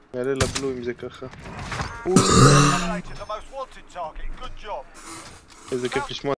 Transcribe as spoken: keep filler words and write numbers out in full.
יעלה לבלו אם זה ככה. איזה כיף לשמוע